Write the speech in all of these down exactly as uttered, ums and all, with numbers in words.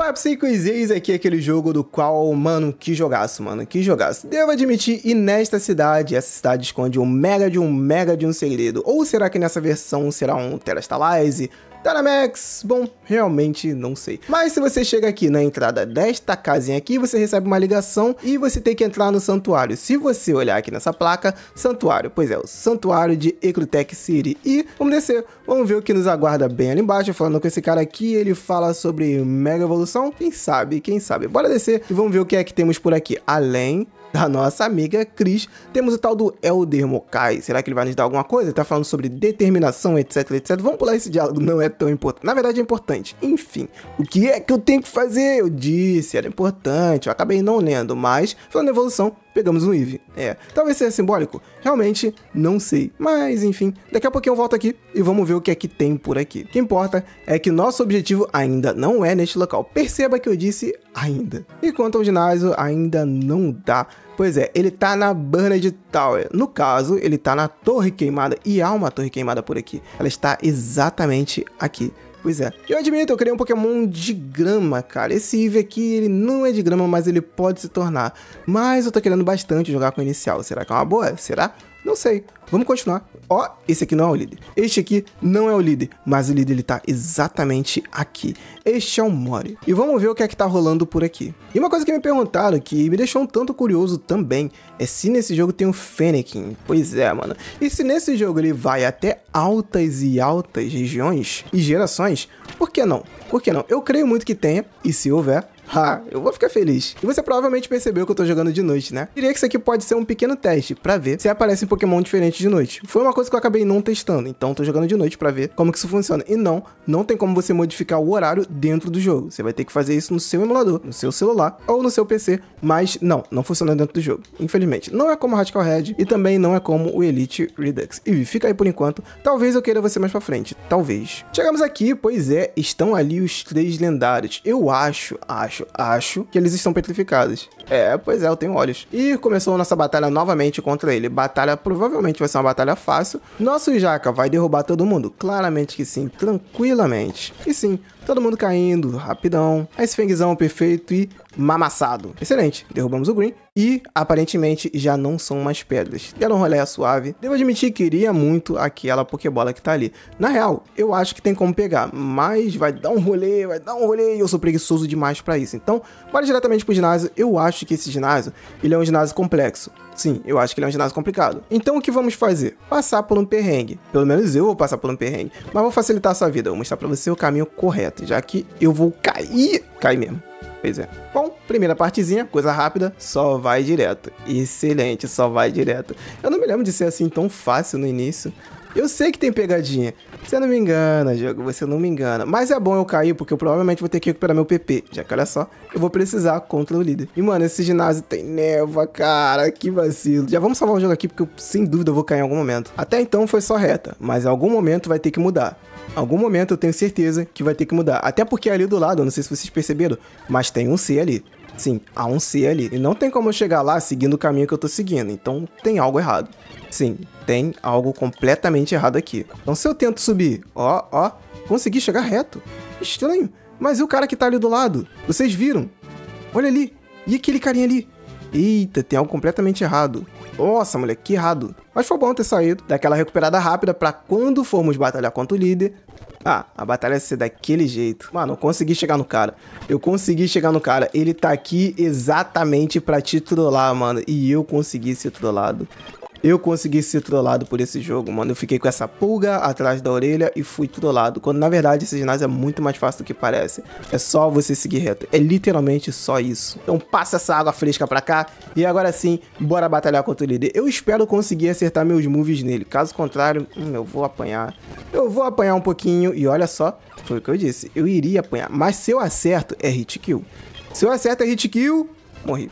Fala Psicos, eis aqui aquele jogo do qual, mano, que jogaço, mano, que jogaço. Devo admitir, e nesta cidade, essa cidade esconde um mega de um mega de um segredo. Ou será que nessa versão será um Terastalize, Dynamax? Bom, realmente não sei. Mas se você chega aqui na entrada desta casinha aqui, você recebe uma ligação e você tem que entrar no santuário. Se você olhar aqui nessa placa, santuário, pois é, o santuário de Ecrotech City. E vamos descer, vamos ver o que nos aguarda bem ali embaixo. Falando com esse cara aqui, ele fala sobre Mega Evolução. Quem sabe, quem sabe. Bora descer e vamos ver o que é que temos por aqui. Além da nossa amiga Cris, temos o tal do Elder Mokai. Será que ele vai nos dar alguma coisa? Ele tá falando sobre determinação, etc, etc. Vamos pular esse diálogo, não é tão importante. Na verdade é importante. Enfim, o que é que eu tenho que fazer? Eu disse, era importante. Eu acabei não lendo, mas falando em evolução, pegamos um Eevee. É, talvez seja simbólico. Realmente, não sei. Mas, enfim, daqui a pouquinho eu volto aqui e vamos ver o que é que tem por aqui. O que importa é que nosso objetivo ainda não é neste local. Perceba que eu disse ainda. E quanto ao ginásio, ainda não dá. Pois é, ele tá na Burned Tower. No caso, ele tá na Torre Queimada. E há uma Torre Queimada por aqui. Ela está exatamente aqui. Pois é. Eu admito, eu criei um Pokémon de grama, cara. Esse Eevee aqui, ele não é de grama, mas ele pode se tornar. Mas eu tô querendo bastante jogar com o inicial. Será que é uma boa? Será? Não sei. Vamos continuar. Ó, esse aqui não é o líder. Este aqui não é o líder, mas o líder ele tá exatamente aqui. Este é o Mori. E vamos ver o que é que tá rolando por aqui. E uma coisa que me perguntaram, que me deixou um tanto curioso também, é se nesse jogo tem um Fennekin. Pois é, mano. E se nesse jogo ele vai até altas e altas regiões e gerações, por que não? Por que não? Eu creio muito que tenha, e se houver, ah, eu vou ficar feliz. E você provavelmente percebeu que eu tô jogando de noite, né? Diria que isso aqui pode ser um pequeno teste pra ver se aparecem Pokémon diferentes de noite. Foi uma coisa que eu acabei não testando, então tô jogando de noite pra ver como que isso funciona. E não, não tem como você modificar o horário dentro do jogo. Você vai ter que fazer isso no seu emulador, no seu celular ou no seu P C, mas não, não funciona dentro do jogo. Infelizmente, não é como o Radical Red e também não é como o Elite Redux. E fica aí por enquanto, talvez eu queira você mais pra frente, talvez. Chegamos aqui, pois é, estão ali os três lendários. Eu acho, acho Acho, acho que eles estão petrificados. É, pois é, eu tenho olhos. E começou nossa batalha novamente contra ele. Batalha provavelmente vai ser uma batalha fácil. Nosso Jaka vai derrubar todo mundo? Claramente que sim, tranquilamente. E sim, todo mundo caindo, rapidão. Esse Fengzão perfeito e mamassado. Excelente, derrubamos o Green. E, aparentemente, já não são mais pedras. Deram um rolê suave. Devo admitir que queria muito aquela Pokébola que tá ali. Na real, eu acho que tem como pegar. Mas vai dar um rolê, vai dar um rolê. E eu sou preguiçoso demais pra isso. Então, bora diretamente pro ginásio. Eu acho que esse ginásio, ele é um ginásio complexo. Sim, eu acho que ele é um ginásio complicado. Então, o que vamos fazer? Passar por um perrengue. Pelo menos eu vou passar por um perrengue. Mas vou facilitar a sua vida. Vou mostrar pra você o caminho correto. Já que eu vou cair. Cair mesmo. Pois é. Bom, primeira partezinha, coisa rápida, só vai direto. Excelente, só vai direto. Eu não me lembro de ser assim tão fácil no início. Eu sei que tem pegadinha. Você não me engana, jogo, você não me engana. Mas é bom eu cair, porque eu provavelmente vou ter que recuperar meu P P. Já que, olha só, eu vou precisar contra o líder. E, mano, esse ginásio tem névoa, cara, que vacilo. Já vamos salvar o jogo aqui, porque eu, sem dúvida eu vou cair em algum momento. Até então foi só reta, mas em algum momento vai ter que mudar. Em algum momento eu tenho certeza que vai ter que mudar. Até porque ali do lado, eu não sei se vocês perceberam, mas tem um C ali. Sim, há um C ali. E não tem como eu chegar lá seguindo o caminho que eu tô seguindo. Então tem algo errado. Sim, tem algo completamente errado aqui. Então se eu tento subir, ó, ó, consegui chegar reto. Estranho. Mas e o cara que tá ali do lado? Vocês viram? Olha ali. E aquele carinha ali? Eita, tem algo completamente errado. Nossa, moleque, que errado. Mas foi bom ter saído. Daquela recuperada rápida pra quando formos batalhar contra o líder. Ah, a batalha vai ser daquele jeito. Mano, eu consegui chegar no cara. Eu consegui chegar no cara. Ele tá aqui exatamente pra te trollar, mano. E eu consegui ser trollado. Eu consegui ser trollado por esse jogo, mano. Eu fiquei com essa pulga atrás da orelha e fui trollado. Quando, na verdade, esse ginásio é muito mais fácil do que parece. É só você seguir reto. É literalmente só isso. Então passa essa água fresca pra cá. E agora sim, bora batalhar contra o líder. Eu espero conseguir acertar meus moves nele. Caso contrário, hum, eu vou apanhar. Eu vou apanhar um pouquinho. E olha só, foi o que eu disse. Eu iria apanhar. Mas se eu acerto, é hit kill. Se eu acerto, é hit kill, morri.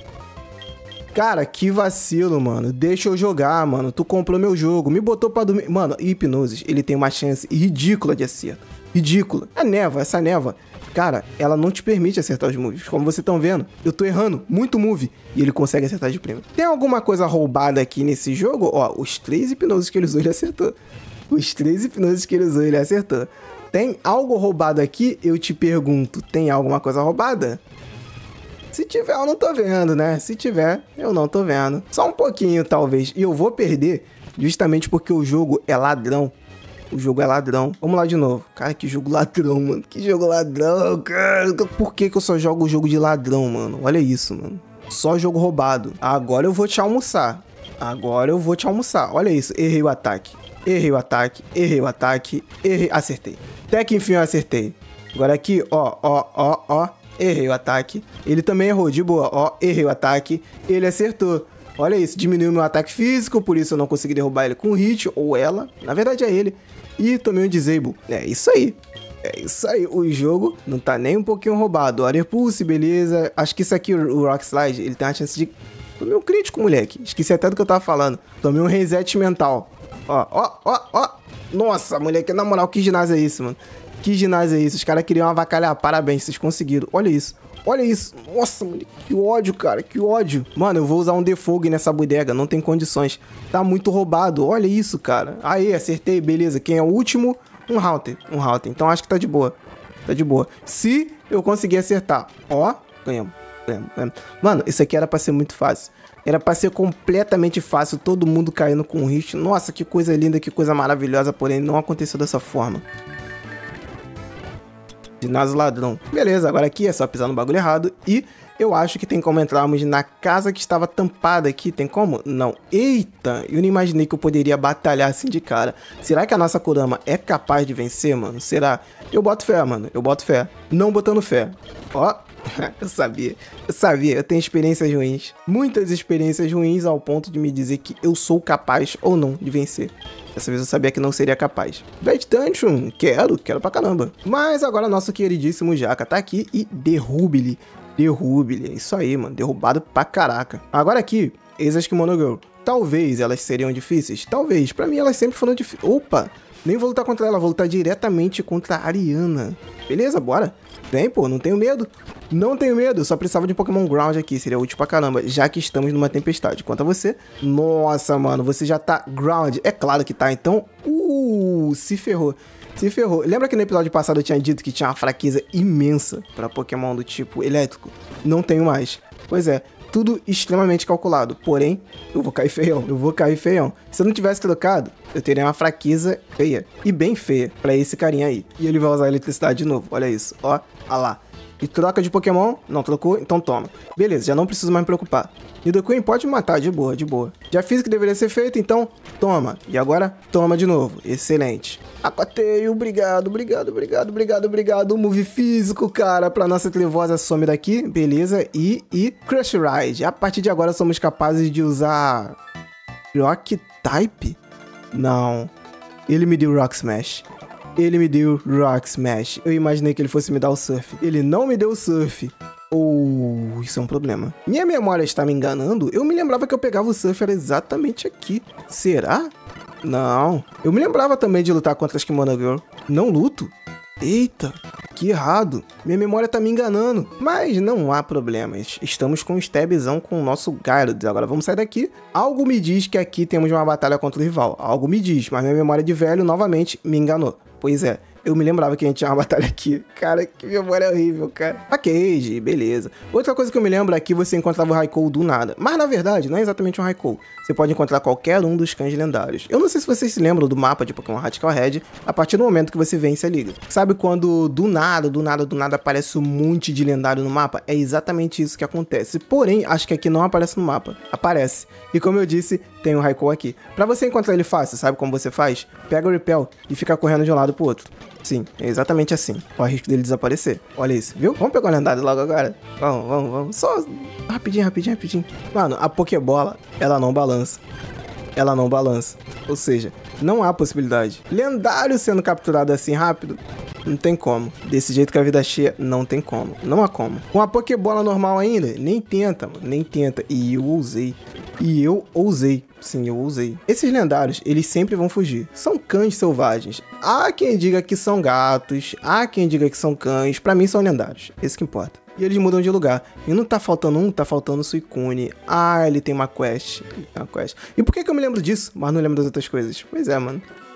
Cara, que vacilo, mano. Deixa eu jogar, mano. Tu comprou meu jogo, me botou pra dormir. Mano, Hipnosis, ele tem uma chance ridícula de acerto. Ridícula. A névoa, essa névoa, cara, ela não te permite acertar os moves. Como vocês estão vendo, eu tô errando muito move e ele consegue acertar de prima. Tem alguma coisa roubada aqui nesse jogo? Ó, os três Hipnoses que ele usou, ele acertou. Os três Hipnoses que ele usou, ele acertou. Tem algo roubado aqui? Eu te pergunto, tem alguma coisa roubada? Se tiver, eu não tô vendo, né? Se tiver, eu não tô vendo. Só um pouquinho, talvez. E eu vou perder justamente porque o jogo é ladrão. O jogo é ladrão. Vamos lá de novo. Cara, que jogo ladrão, mano. Que jogo ladrão, cara. Por que que eu só jogo o jogo de ladrão, mano? Olha isso, mano. Só jogo roubado. Agora eu vou te almoçar. Agora eu vou te almoçar. Olha isso. Errei o ataque. Errei o ataque. Errei o ataque. Errei. Acertei. Até que enfim eu acertei. Agora aqui, ó, ó, ó, ó. Errei o ataque. Ele também errou, de boa. Ó, errei o ataque. Ele acertou. Olha isso, diminuiu meu ataque físico, por isso eu não consegui derrubar ele com hit, ou ela. Na verdade é ele. E tomei um disable. É isso aí. É isso aí. O jogo não tá nem um pouquinho roubado. Air Pulse, beleza. Acho que isso aqui, o Rock Slide, ele tem a chance de... Tomei um crítico, moleque. Esqueci até do que eu tava falando. Tomei um reset mental. Ó, ó, ó, ó. Nossa, moleque, na moral, que ginásio é isso, mano? Que ginásio é isso? Os caras queriam avacalhar. Parabéns, vocês conseguiram. Olha isso. Olha isso. Nossa, moleque. Que ódio, cara. Que ódio. Mano, eu vou usar um defog nessa bodega. Não tem condições. Tá muito roubado. Olha isso, cara. Aí, acertei. Beleza. Quem é o último? Um Haunter. Um Haunter. Então acho que tá de boa. Tá de boa. Se eu conseguir acertar. Ó. Ganhamos. Ganhamos. Ganhamos. Mano, isso aqui era pra ser muito fácil. Era pra ser completamente fácil. Todo mundo caindo com hit. Nossa, que coisa linda. Que coisa maravilhosa. Porém, não aconteceu dessa forma. Ginásio ladrão. Beleza, agora aqui é só pisar no bagulho errado. E eu acho que tem como entrarmos na casa que estava tampada aqui. Tem como? Não. Eita, eu não imaginei que eu poderia batalhar assim de cara. Será que a nossa Kurama é capaz de vencer, mano? Será? Eu boto fé, mano. Eu boto fé. Não botando fé. Ó, eu sabia. Eu sabia. Eu tenho experiências ruins. Muitas experiências ruins ao ponto de me dizer que eu sou capaz ou não de vencer. Dessa vez eu sabia que não seria capaz. Bad Dungeon, quero, quero pra caramba. Mas agora nosso queridíssimo Jaka tá aqui e derrube-lhe. Derrube-lhe, é isso aí, mano. Derrubado pra caraca. Agora aqui, Eisas Kimono Girl. Talvez elas seriam difíceis. Talvez. Pra mim elas sempre foram difíceis. Opa, nem vou lutar contra ela, vou lutar diretamente contra a Ariana. Beleza, bora. Vem, pô, não tenho medo. Não tenho medo, só precisava de um Pokémon Ground aqui, seria útil pra caramba, já que estamos numa tempestade. Quanto a você, nossa, mano, você já tá Ground, é claro que tá, então, uh, se ferrou, se ferrou. Lembra que no episódio passado eu tinha dito que tinha uma fraqueza imensa pra Pokémon do tipo elétrico? Não tenho mais. Pois é, tudo extremamente calculado, porém, eu vou cair feião, eu vou cair feião. Se eu não tivesse trocado, eu teria uma fraqueza feia, e bem feia, pra esse carinha aí. E ele vai usar a eletricidade de novo, olha isso, ó, ó lá. E troca de Pokémon, não trocou, então toma. Beleza, já não preciso mais me preocupar. Nidoqueen pode me matar, de boa, de boa. Já fiz o que deveria ser feito, então toma. E agora, toma de novo, excelente. Aquateio, obrigado, obrigado, obrigado, obrigado, obrigado. Move físico, cara, pra nossa trevosa some daqui, beleza. E, e Crush Ride, a partir de agora somos capazes de usar... Rock Type? Não, ele me deu Rock Smash. Ele me deu Rock Smash. Eu imaginei que ele fosse me dar o Surf. Ele não me deu o Surf. Oh, isso é um problema. Minha memória está me enganando? Eu me lembrava que eu pegava o Surf era exatamente aqui. Será? Não. Eu me lembrava também de lutar contra as Kimono Girl. Não luto? Eita, que errado. Minha memória tá me enganando. Mas não há problemas. Estamos com um stabzão com o nosso Gyarados. Agora vamos sair daqui. Algo me diz que aqui temos uma batalha contra o rival. Algo me diz, mas minha memória de velho novamente me enganou. Pois é, eu me lembrava que a gente tinha uma batalha aqui. Cara, que memória horrível, cara. A Cage, beleza. Outra coisa que eu me lembro é que você encontrava o Raikou do nada. Mas na verdade, não é exatamente um Raikou. Você pode encontrar qualquer um dos cães lendários. Eu não sei se vocês se lembram do mapa de Pokémon Radical Red a partir do momento que você vence a liga. Sabe quando do nada, do nada, do nada aparece um monte de lendário no mapa? É exatamente isso que acontece. Porém, acho que aqui não aparece no mapa. Aparece. E como eu disse, tem um Raikou aqui. Pra você encontrar ele fácil, sabe como você faz? Pega o Repel e fica correndo de um lado pro outro. Sim, é exatamente assim. Olha o risco dele desaparecer. Olha isso, viu? Vamos pegar o lendário logo agora? Vamos, vamos, vamos. Só rapidinho, rapidinho, rapidinho. Mano, a Pokébola, ela não balança. Ela não balança. Ou seja, não há possibilidade. Lendário sendo capturado assim rápido, não tem como. Desse jeito que a vida é cheia, não tem como. Não há como. Com a Pokébola normal ainda, nem tenta, mano. Nem tenta. E eu ousei. E eu ousei. Sim, eu ousei. Esses lendários, eles sempre vão fugir. São cães selvagens. Há quem diga que são gatos. Há quem diga que são cães. Pra mim, são lendários. Esse que importa. E eles mudam de lugar. E não tá faltando um, tá faltando o Suicune. Ah, ele tem uma quest. Ele tem uma quest. E por que que eu me lembro disso, mas não lembro das outras coisas? Pois é, mano.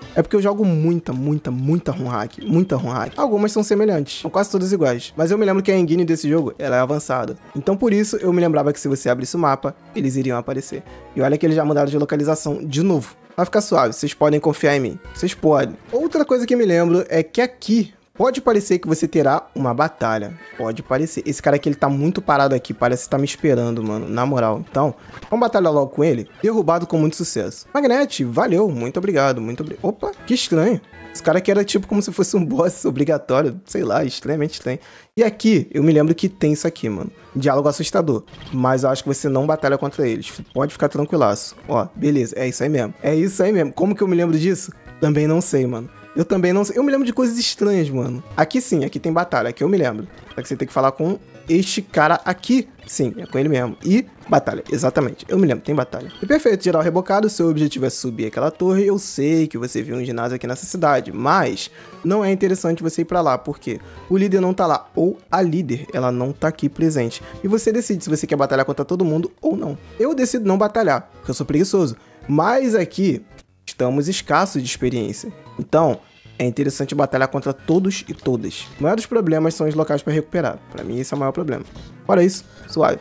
É porque eu jogo muita, muita, muita ROM hack. Muita ROM hack. Algumas são semelhantes. São quase todas iguais. Mas eu me lembro que a engine desse jogo, ela é avançada. Então por isso eu me lembrava que se você abrisse o mapa, eles iriam aparecer. E olha que eles já mudaram de localização de novo. Vai ficar suave, vocês podem confiar em mim. Vocês podem. Outra coisa que me lembro é que aqui pode parecer que você terá uma batalha. Pode parecer. Esse cara aqui, ele tá muito parado aqui. Parece que tá me esperando, mano. Na moral. Então, vamos batalhar logo com ele. Derrubado com muito sucesso. Magnete, valeu. Muito obrigado. Muito obrigado. Opa, que estranho. Esse cara aqui era tipo como se fosse um boss obrigatório. Sei lá, extremamente estranho. E aqui, eu me lembro que tem isso aqui, mano. Diálogo assustador. Mas eu acho que você não batalha contra eles. Pode ficar tranquilaço. Ó, beleza. É isso aí mesmo. É isso aí mesmo. Como que eu me lembro disso? Também não sei, mano. Eu também não sei. Eu me lembro de coisas estranhas, mano. Aqui sim, aqui tem batalha. Aqui eu me lembro. Só que você tem que falar com este cara aqui. Sim, é com ele mesmo. E batalha, exatamente. Eu me lembro, tem batalha. E perfeito, geral rebocado. Seu objetivo é subir aquela torre. Eu sei que você viu um ginásio aqui nessa cidade, mas não é interessante você ir pra lá, porque o líder não tá lá. Ou a líder, ela não tá aqui presente. E você decide se você quer batalhar contra todo mundo ou não. Eu decido não batalhar, porque eu sou preguiçoso. Mas aqui estamos escassos de experiência. Então, é interessante batalhar contra todos e todas. O maior dos problemas são os locais para recuperar. Pra mim, esse é o maior problema. Fora isso, suave.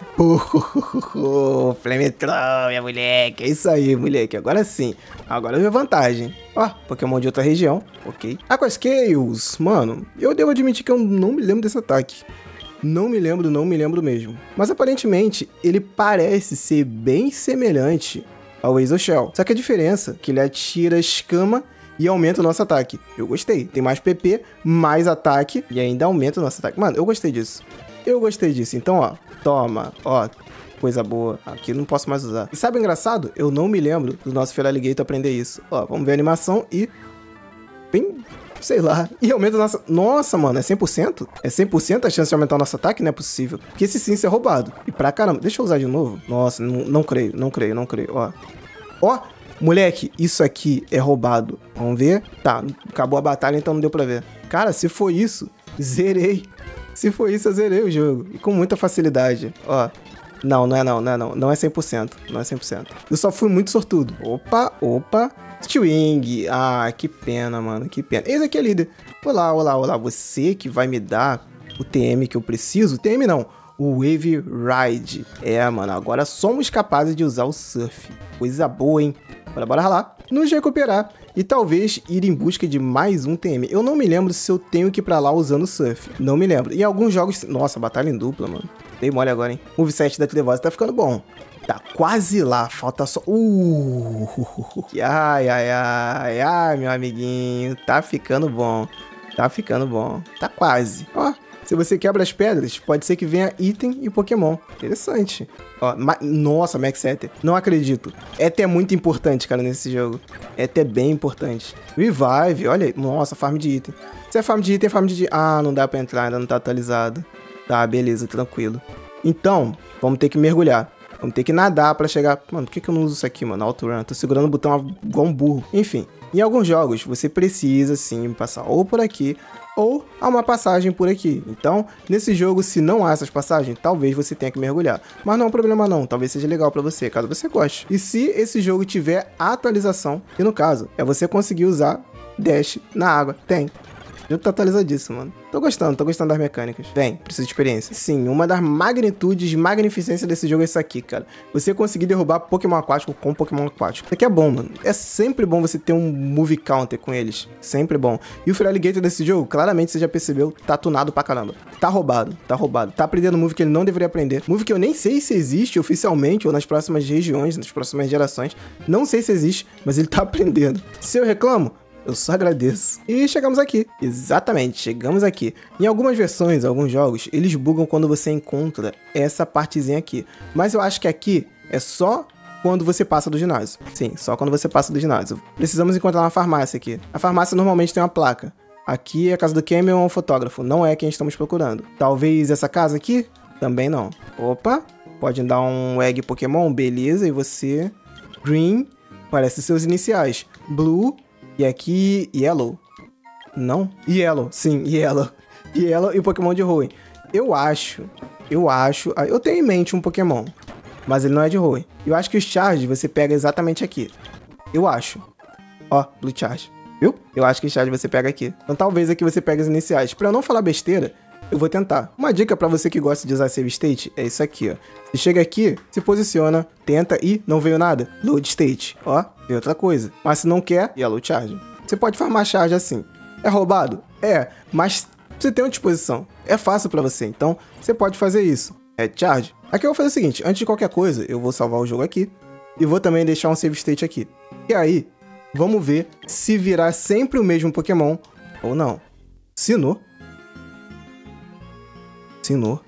Uh, Flametron, minha moleque. É isso aí, moleque. Agora sim. Agora veio vantagem. Ó, Pokémon de outra região. Ok. Aquascales. Mano, eu devo admitir que eu não me lembro desse ataque. Não me lembro, não me lembro mesmo. Mas aparentemente, ele parece ser bem semelhante ao Exoshell. Só que a diferença é que ele atira escama e aumenta o nosso ataque. Eu gostei. Tem mais P P, mais ataque e ainda aumenta o nosso ataque. Mano, eu gostei disso. Eu gostei disso. Então, ó, toma, ó, coisa boa. Aqui não posso mais usar. E sabe o engraçado? Eu não me lembro do nosso Feraligatr aprender isso. Ó, vamos ver a animação e... Bem, sei lá. E aumenta o nosso... Nossa, mano, é cem por cento? É cem por cento a chance de aumentar o nosso ataque? Não é possível. Porque esse sim é roubado. E pra caramba. Deixa eu usar de novo. Nossa, não, não creio, não creio, não creio. Ó. Ó. Moleque, isso aqui é roubado. Vamos ver? Tá, acabou a batalha, então não deu pra ver. Cara, se for isso, zerei. Se for isso, eu zerei o jogo. E com muita facilidade. Ó, não, não é não, não é não. Não é cem por cento, não é cem por cento. Eu só fui muito sortudo. Opa, opa. Stewing. Ah, que pena, mano, que pena. Esse aqui é líder. Olá, olá, olá. Você que vai me dar o T M que eu preciso? T M não. O Wave Ride. É, mano, agora somos capazes de usar o Surf. Coisa boa, hein? Bora, bora ralar, nos recuperar e talvez ir em busca de mais um T M. Eu não me lembro se eu tenho que ir pra lá usando o Surf. Não me lembro. Em alguns jogos... Nossa, batalha em dupla, mano. Dei mole agora, hein? O moveset da Trevosa tá ficando bom. Tá quase lá. Falta só... Uh! Ai, ai, ai. Ai, meu amiguinho. Tá ficando bom. Tá ficando bom. Tá quase. Ó. Se você quebra as pedras, pode ser que venha item e Pokémon. Interessante. Ó, ma Nossa, Max Ether. Não acredito. Ether é muito importante, cara, nesse jogo. Ether é bem importante. Revive, olha aí. Nossa, farm de item. Se é farm de item, é farm de... Ah, não dá pra entrar, ainda não tá atualizado. Tá, beleza, tranquilo. Então, vamos ter que mergulhar. Vamos ter que nadar pra chegar... Mano, por que que eu não uso isso aqui, mano? Autorun. Tô segurando o botão igual um burro. Enfim, em alguns jogos, você precisa, sim, passar ou por aqui... ou há uma passagem por aqui. Então, nesse jogo, se não há essas passagens, talvez você tenha que mergulhar. Mas não é um problema não, talvez seja legal pra você, caso você goste. E se esse jogo tiver atualização, e no caso, é você conseguir usar dash na água. Tem. O jogo tá atualizadíssimo, mano. Tô gostando, tô gostando das mecânicas. Vem, preciso de experiência. Sim, uma das magnitudes, magnificência desse jogo é isso aqui, cara. Você conseguir derrubar Pokémon aquático com Pokémon aquático. Isso aqui é bom, mano. É sempre bom você ter um move counter com eles. Sempre bom. E o Feraligatr desse jogo, claramente você já percebeu, tá tunado pra caramba. Tá roubado, tá roubado. Tá aprendendo move que ele não deveria aprender. Move que eu nem sei se existe oficialmente ou nas próximas regiões, nas próximas gerações. Não sei se existe, mas ele tá aprendendo. Se eu reclamo, eu só agradeço. E chegamos aqui. Exatamente, chegamos aqui. Em algumas versões, alguns jogos, eles bugam quando você encontra essa partezinha aqui. Mas eu acho que aqui é só quando você passa do ginásio. Sim, só quando você passa do ginásio. Precisamos encontrar uma farmácia aqui. A farmácia normalmente tem uma placa. Aqui é a casa do Camel, é um fotógrafo. Não é quem estamos procurando. Talvez essa casa aqui? Também não. Opa, pode dar um egg Pokémon, beleza. E você... Green, parece seus iniciais. Blue... E aqui, Yellow. Não? Yellow, sim, Yellow. Yellow e o Pokémon de Hoenn. Eu acho, eu acho... Eu tenho em mente um Pokémon, mas ele não é de Hoenn. Eu acho que o Charge você pega exatamente aqui. Eu acho. Ó, Blue Charge. Viu? Eu acho que charge você pega aqui. Então talvez aqui você pegue as iniciais. Pra eu não falar besteira, eu vou tentar. Uma dica pra você que gosta de usar save state é isso aqui, ó. Você chega aqui, se posiciona, tenta e não veio nada. Load state. Ó, veio outra coisa. Mas se não quer, yellow charge. Você pode farmar charge assim. É roubado? É, mas você tem uma disposição. É fácil pra você, então você pode fazer isso. É charge. Aqui eu vou fazer o seguinte, antes de qualquer coisa, eu vou salvar o jogo aqui. E vou também deixar um save state aqui. E aí, vamos ver se virar sempre o mesmo Pokémon ou não. Sinnoh. Sinnoh.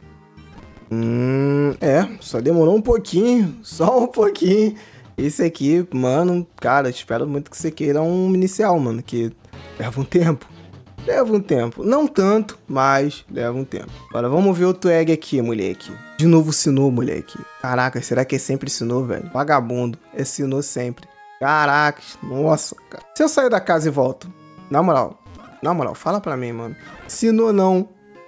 Hum, é, só demorou um pouquinho, só um pouquinho. Esse aqui, mano, cara, espero muito que você queira um inicial, mano, que leva um tempo. Leva um tempo. Não tanto, mas leva um tempo. Agora vamos ver o tag aqui, moleque. De novo Sinnoh, moleque. Caraca, será que é sempre Sinnoh, velho? Vagabundo. É Sinnoh sempre. Caraca, nossa, cara. Se eu sair da casa e volto, na moral, na moral, fala pra mim, mano. Sinnoh não.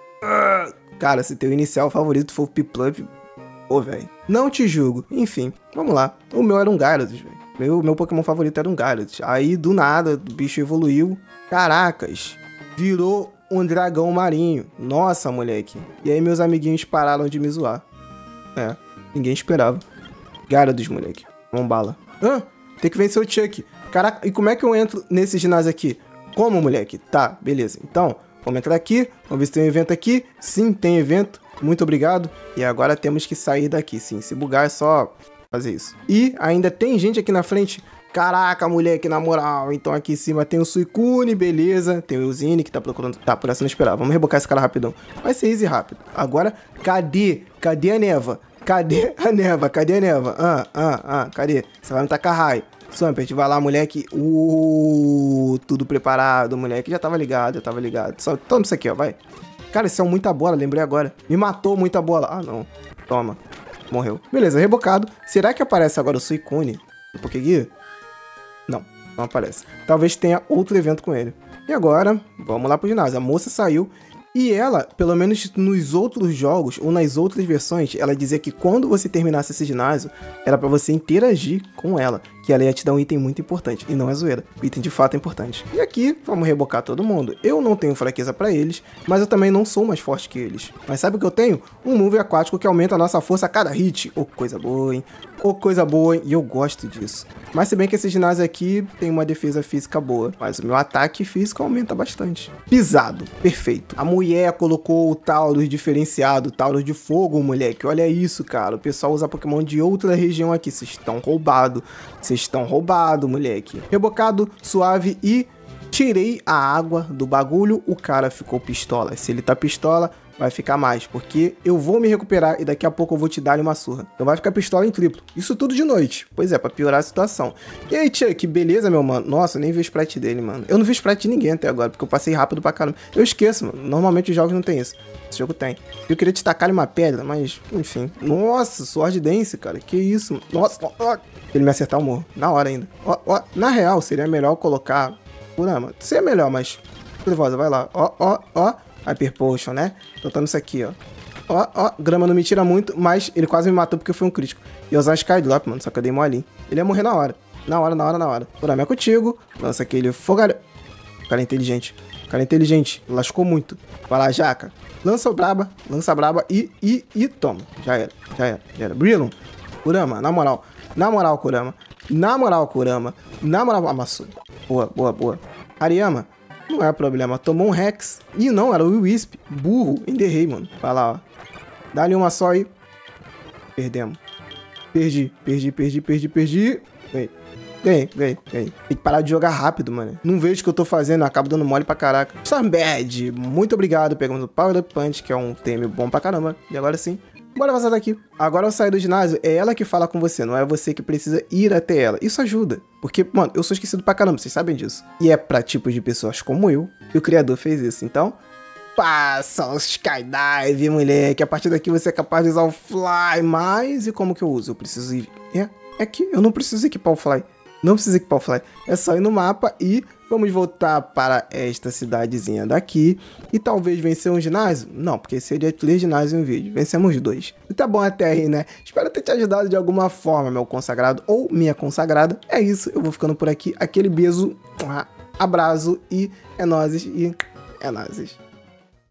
Cara, se teu inicial favorito for o Piplup, pô, velho. Não te julgo. Enfim, vamos lá. O meu era um Gyarados, velho. Meu, meu Pokémon favorito era um Gyarados. Aí, do nada, o bicho evoluiu. Caracas. Virou um dragão marinho. Nossa, moleque. E aí meus amiguinhos pararam de me zoar. É, ninguém esperava. Gyarados, moleque. Vamos bala. Ah, tem que vencer o Chuck. Caraca, e como é que eu entro nesse ginásio aqui? Como, moleque? Tá, beleza. Então, vamos entrar aqui. Vamos ver se tem um evento aqui. Sim, tem evento. Muito obrigado. E agora temos que sair daqui, sim. Se bugar é só fazer isso. E ainda tem gente aqui na frente. Caraca, moleque, na moral. Então aqui em cima tem o Suicune, beleza. Tem o Eusine que tá procurando... Tá, por essa não esperar. Vamos rebocar esse cara rapidão. Vai ser easy rápido. Agora, cadê? Cadê a Neva? Cadê a Neva? Cadê a Neva? Ah, ah, ah, cadê? Você vai me tacar raio. Swampert, vai lá, moleque. Uh, tudo preparado, moleque. Já tava ligado, já tava ligado. Só toma isso aqui, ó, vai. Cara, isso é muita bola, lembrei agora. Me matou muita bola. Ah, não. Toma. Morreu. Beleza, rebocado. Será que aparece agora o Suicune no Pokégear? Não, não aparece. Talvez tenha outro evento com ele. E agora, vamos lá pro ginásio. A moça saiu e ela, pelo menos nos outros jogos ou nas outras versões, ela dizia que quando você terminasse esse ginásio, era pra você interagir com ela, que ela ia te dar um item muito importante. E não é zoeira, o item de fato é importante. E aqui, vamos rebocar todo mundo. Eu não tenho fraqueza pra eles, mas eu também não sou mais forte que eles. Mas sabe o que eu tenho? Um move aquático que aumenta a nossa força a cada hit. Ô, coisa boa, hein? Ô, coisa boa, hein? E eu gosto disso. Mas se bem que esse ginásio aqui tem uma defesa física boa, mas o meu ataque físico aumenta bastante. Pisado, perfeito. A mulher colocou o Taurus diferenciado, Taurus de fogo, moleque. Olha isso, cara. O pessoal usa Pokémon de outra região aqui. Vocês estão roubados. Vocês estão roubados, moleque. Rebocado, suave e tirei a água do bagulho. O cara ficou pistola. Se ele tá pistola, vai ficar mais, porque eu vou me recuperar e daqui a pouco eu vou te dar uma surra. Então vai ficar pistola em triplo. Isso tudo de noite. Pois é, pra piorar a situação. E aí, tia, que beleza, meu mano. Nossa, eu nem vi o sprite dele, mano. Eu não vi o sprite de ninguém até agora, porque eu passei rápido pra caramba. Eu esqueço, mano. Normalmente os jogos não tem isso. Esse jogo tem. Eu queria te tacar uma pedra, mas, enfim. Nossa, Sword Dance, cara. Que isso, mano. Nossa, ó, ó. Ele me acertar o morro. Na hora ainda. Ó, ó. Na real, seria melhor colocar... Kurama. Seria melhor, mas... Trevosa, vai lá. Ó, ó, ó. Hyper Potion, né? Tô tentando isso aqui, ó. Ó, ó, grama não me tira muito, mas ele quase me matou porque foi um crítico. E usar Skydrop, mano, só que eu dei molinho. Ele ia morrer na hora. Na hora, na hora, na hora. Kurama é contigo. Lança aquele fogalho. Cara inteligente. Cara inteligente. Lascou muito. Vai lá, jaca. Lança o braba. Lança a braba e, e, e toma. Já era, já era, já era. Brilon. Kurama, na moral. Na moral, Kurama. Na moral, Kurama. Na moral, amassou. Boa, boa, boa. Hariyama. Não é problema, tomou um Rex. Ih, não, era o Wisp. Burro, enderrei, mano. Vai lá, ó. Dá-lhe uma só aí. Perdemos. Perdi, perdi, perdi, perdi, perdi. Vem, vem, vem, vem. Tem que parar de jogar rápido, mano. Não vejo o que eu tô fazendo, eu acabo dando mole pra caraca. Starbad, muito obrigado. Pegamos o Power Up Punch, que é um T M bom pra caramba. E agora sim. Bora vazar daqui. Agora eu saio do ginásio, é ela que fala com você, não é você que precisa ir até ela. Isso ajuda. Porque, mano, eu sou esquecido pra caramba, vocês sabem disso. E é pra tipos de pessoas como eu que o criador fez isso. Então, passa o Skydive, moleque. A partir daqui você é capaz de usar o Fly. Mas, e como que eu uso? Eu preciso ir... É, é que eu não preciso equipar o Fly. Não precisa equipar o Fly. É só ir no mapa e... Vamos voltar para esta cidadezinha daqui e talvez vencer um ginásio? Não, porque seria três ginásios em um vídeo. Vencemos dois. E tá bom até aí, né? Espero ter te ajudado de alguma forma, meu consagrado ou minha consagrada. É isso, eu vou ficando por aqui. Aquele beijo. abraço e é nóis e é nóis.